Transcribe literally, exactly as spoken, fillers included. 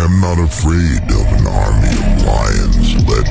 am not afraid of an army of lions led